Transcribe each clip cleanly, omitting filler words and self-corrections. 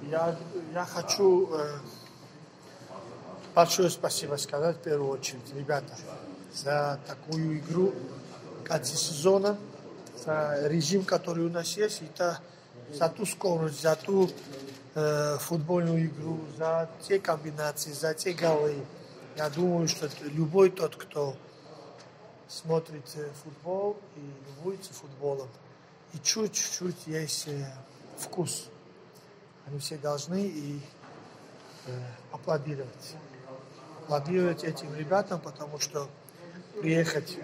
Я хочу большое спасибо сказать в первую очередь, ребята, за такую игру в конце сезона, за режим, который у нас есть, это за ту скорость, за ту футбольную игру, за те комбинации, за те голы. Я думаю, что любой тот, кто смотрит футбол и любуется футболом, и чуть-чуть есть вкус, они все должны и аплодировать. Аплодировать этим ребятам, потому что приехать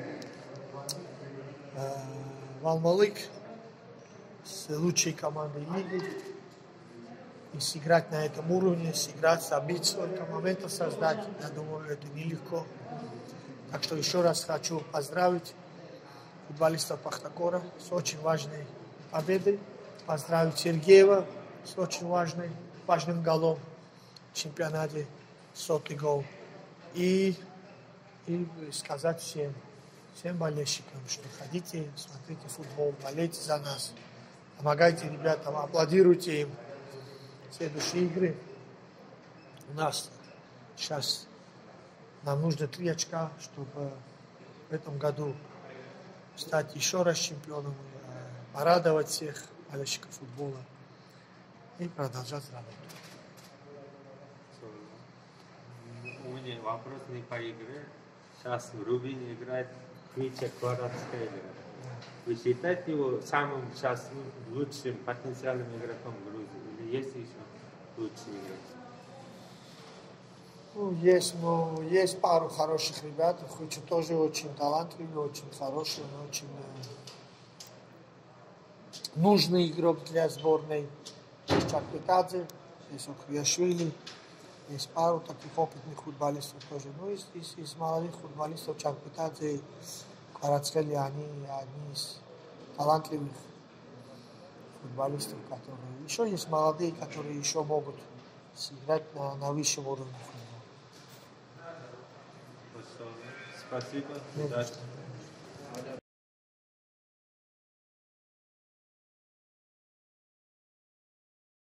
в Алмалык с лучшей командой лиги и сыграть на этом уровне, сыграть, забить столько моментов, создать, я думаю, это нелегко. Так что еще раз хочу поздравить футболистов Пахтакора с очень важной победой, поздравить Сергеева с очень важным голом в чемпионате, 100-й гол. И сказать всем болельщикам, что ходите, смотрите футбол, болейте за нас, помогайте ребятам, аплодируйте им. Следующие игры у нас сейчас нам нужно 3 очка, чтобы в этом году стать еще раз чемпионом, порадовать всех болельщиков футбола и продолжать работу. У меня вопрос не по игре. Сейчас Рубин играет Митя Квадратская игра. Вы считаете его самым сейчас лучшим потенциальным игроком Грузии? Или есть еще лучший игрок? Ну, есть пару хороших ребят. Хучу тоже очень талантливый, очень хороший, очень нужный игрок для сборной. Есть Чакпетадзе, есть Охриашвили, есть пару таких опытных футболистов тоже. Ну, из молодых футболистов Чакпетадзе и Кварацкели, они одни из талантливых футболистов, которые... Еще есть молодые, которые еще могут сыграть на высшем уровне футбола. Спасибо.